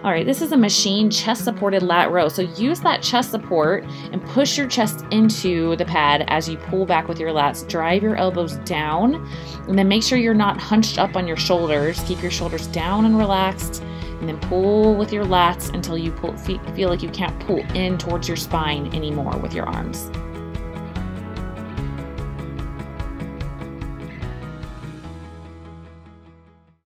All right, this is a machine chest supported lat row. So use that chest support and push your chest into the pad as you pull back with your lats. Drive your elbows down and then make sure you're not hunched up on your shoulders. Keep your shoulders down and relaxed, and then pull with your lats until you feel like you can't pull in towards your spine anymore with your arms.